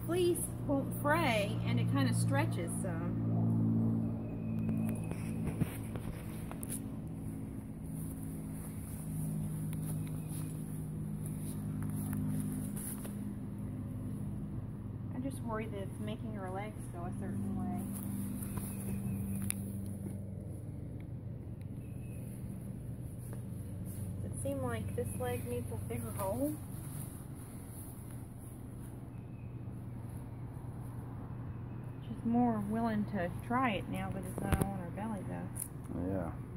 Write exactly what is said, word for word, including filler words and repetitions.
fleece won't fray and it kind of stretches some. I just worry that it's making her legs go a certain way. Does it seem like this leg needs a bigger hole? She's more willing to try it now that it's not all on her belly though. Yeah.